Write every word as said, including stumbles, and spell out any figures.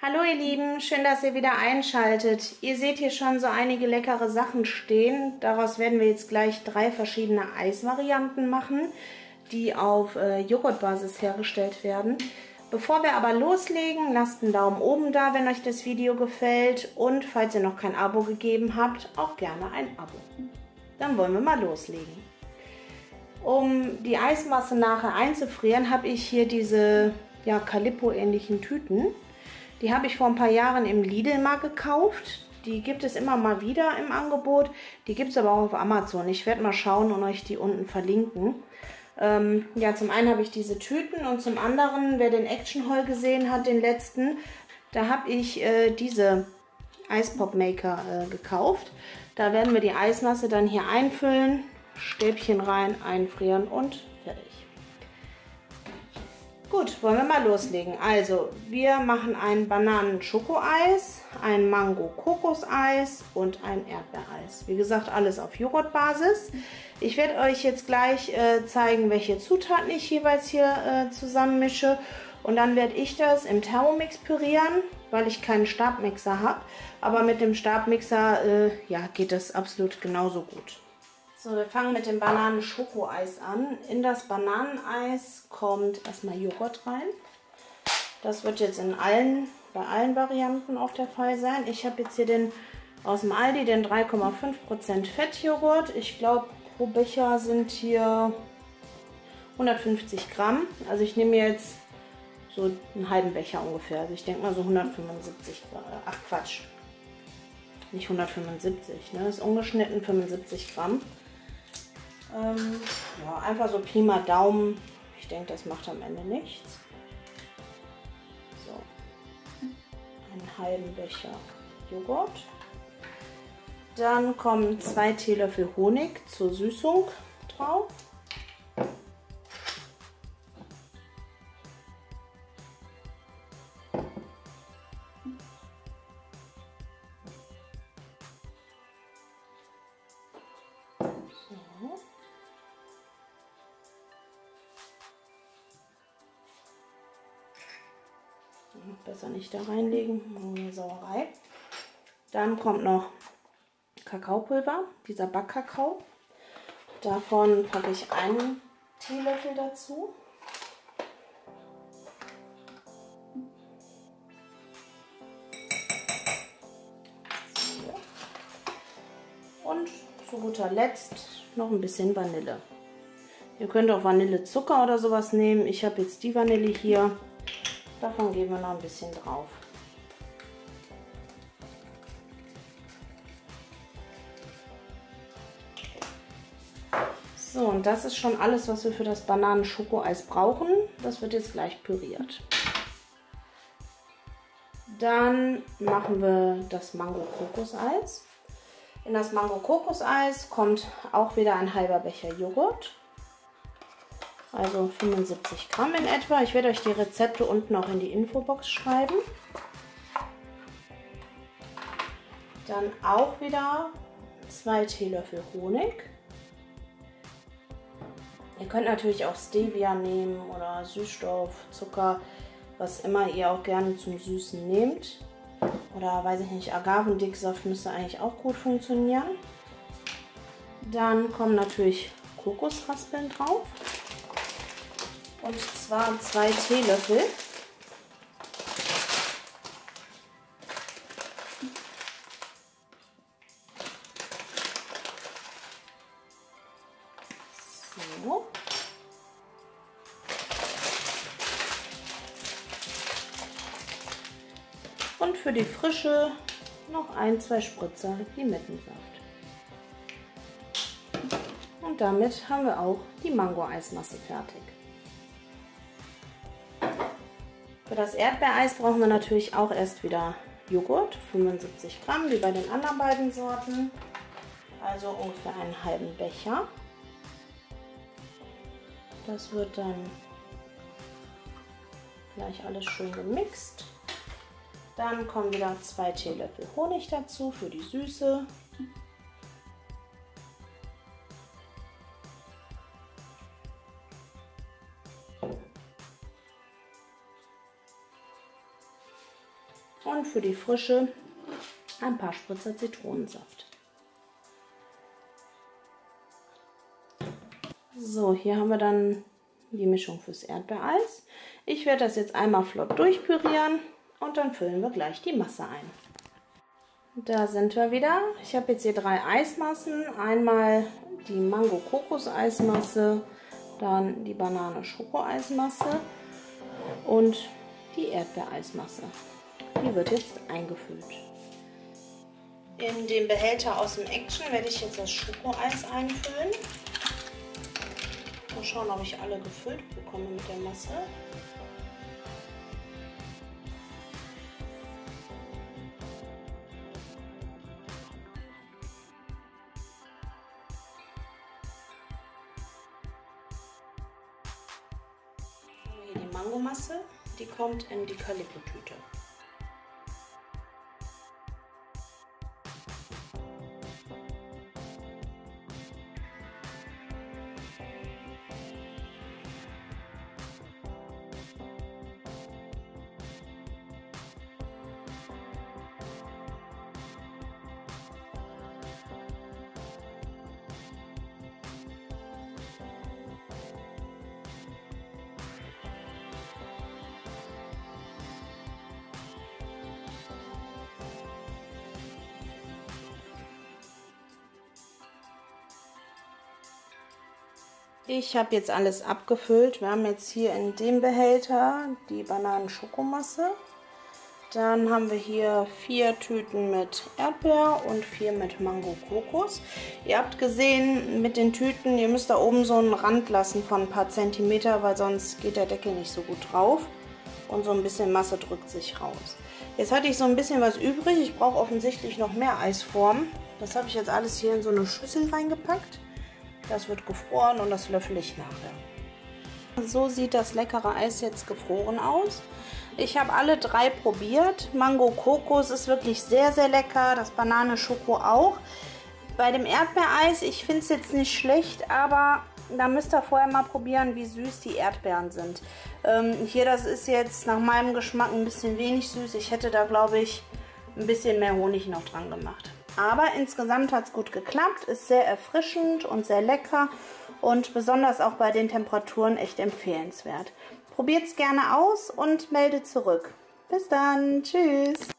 Hallo ihr Lieben, schön, dass ihr wieder einschaltet. Ihr seht hier schon so einige leckere Sachen stehen. Daraus werden wir jetzt gleich drei verschiedene Eisvarianten machen, die auf äh, Joghurtbasis hergestellt werden. Bevor wir aber loslegen, lasst einen Daumen oben da, wenn euch das Video gefällt. Und falls ihr noch kein Abo gegeben habt, auch gerne ein Abo. Dann wollen wir mal loslegen. Um die Eismasse nachher einzufrieren, habe ich hier diese ja, Calippo-ähnlichen Tüten. Die habe ich vor ein paar Jahren im Lidl mal gekauft. Die gibt es immer mal wieder im Angebot. Die gibt es aber auch auf Amazon. Ich werde mal schauen und euch die unten verlinken. Ähm, ja, zum einen habe ich diese Tüten und zum anderen, wer den Action Haul gesehen hat, den letzten, da habe ich äh, diese Eispop Maker äh, gekauft. Da werden wir die Eismasse dann hier einfüllen, Stäbchen rein, einfrieren und fertig. Gut, wollen wir mal loslegen. Also, wir machen ein Bananen-Schokoeis, ein Mango-Kokoseis und ein Erdbeereis. Wie gesagt, alles auf Joghurtbasis. Ich werde euch jetzt gleich äh, zeigen, welche Zutaten ich jeweils hier äh, zusammenmische. Und dann werde ich das im Thermomix pürieren, weil ich keinen Stabmixer habe. Aber mit dem Stabmixer äh, ja, geht das absolut genauso gut. So, wir fangen mit dem Bananen-Schokoeis an. In das Bananeneis kommt erstmal Joghurt rein. Das wird jetzt in allen, bei allen Varianten auch der Fall sein. Ich habe jetzt hier den aus dem Aldi, den drei Komma fünf Prozent Fettjoghurt. Ich glaube, pro Becher sind hier hundertfünfzig Gramm. Also ich nehme jetzt so einen halben Becher ungefähr. Also ich denke mal so hundertfünfundsiebzig Gramm. Ach Quatsch, nicht hundertfünfundsiebzig, ne? Das ist ungeschnitten fünfundsiebzig Gramm. Ähm, ja, einfach so Pi mal Daumen. Ich denke, das macht am Ende nichts. So, einen halben Becher Joghurt. Dann kommen zwei Teelöffel Honig zur Süßung drauf. So. Besser nicht da reinlegen, eine Sauerei. Dann kommt noch Kakaopulver, dieser Backkakao. Davon packe ich einen Teelöffel dazu. So. Und zu guter Letzt noch ein bisschen Vanille. Ihr könnt auch Vanillezucker oder sowas nehmen. Ich habe jetzt die Vanille hier. Davon geben wir noch ein bisschen drauf. So, und das ist schon alles, was wir für das Bananen-Schokoeis brauchen. Das wird jetzt gleich püriert. Dann machen wir das Mango-Kokoseis. In das Mango-Kokoseis kommt auch wieder ein halber Becher Joghurt. Also fünfundsiebzig Gramm in etwa. Ich werde euch die Rezepte unten auch in die Infobox schreiben. Dann auch wieder zwei Teelöffel Honig. Ihr könnt natürlich auch Stevia nehmen oder Süßstoff, Zucker, was immer ihr auch gerne zum Süßen nehmt. Oder weiß ich nicht, Agavendicksaft müsste eigentlich auch gut funktionieren. Dann kommen natürlich Kokosraspeln drauf. Und zwar zwei Teelöffel. So. Und für die Frische noch ein, zwei Spritzer Limettensaft. Und damit haben wir auch die Mango-Eismasse fertig. Für das Erdbeereis brauchen wir natürlich auch erst wieder Joghurt, fünfundsiebzig Gramm, wie bei den anderen beiden Sorten. Also ungefähr einen halben Becher. Das wird dann gleich alles schön gemixt. Dann kommen wieder zwei Teelöffel Honig dazu für die Süße. und für die Frische ein paar Spritzer Zitronensaft. So, hier haben wir dann die Mischung fürs Erdbeereis. Ich werde das jetzt einmal flott durchpürieren und dann füllen wir gleich die Masse ein. Da sind wir wieder. Ich habe jetzt hier drei Eismassen. Einmal die Mango-Kokos-Eismasse, dann die Banane-Schoko-Eismasse und die Erdbeereismasse. Die wird jetzt eingefüllt. In den Behälter aus dem Action werde ich jetzt das Schokoeis einfüllen. Mal schauen, ob ich alle gefüllt bekomme mit der Masse. Hier die Mangomasse, die kommt in die Calippo-Tüte. Ich habe jetzt alles abgefüllt. Wir haben jetzt hier in dem Behälter die Bananen-Schokomasse. Dann haben wir hier vier Tüten mit Erdbeer und vier mit Mango-Kokos. Ihr habt gesehen mit den Tüten, ihr müsst da oben so einen Rand lassen von ein paar Zentimeter, weil sonst geht der Deckel nicht so gut drauf. Und so ein bisschen Masse drückt sich raus. Jetzt hatte ich so ein bisschen was übrig. Ich brauche offensichtlich noch mehr Eisform. Das habe ich jetzt alles hier in so eine Schüssel reingepackt. Das wird gefroren und das löffel ich nachher. So sieht das leckere Eis jetzt gefroren aus. Ich habe alle drei probiert. Mango Kokos ist wirklich sehr, sehr lecker. Das Banane Schoko auch. Bei dem Erdbeereis, ich finde es jetzt nicht schlecht, aber da müsst ihr vorher mal probieren, wie süß die Erdbeeren sind. Ähm, hier, das ist jetzt nach meinem Geschmack ein bisschen wenig süß. Ich hätte da, glaube ich, ein bisschen mehr Honig noch dran gemacht. Aber insgesamt hat es gut geklappt, ist sehr erfrischend und sehr lecker und besonders auch bei den Temperaturen echt empfehlenswert. Probiert es gerne aus und meldet zurück. Bis dann, tschüss!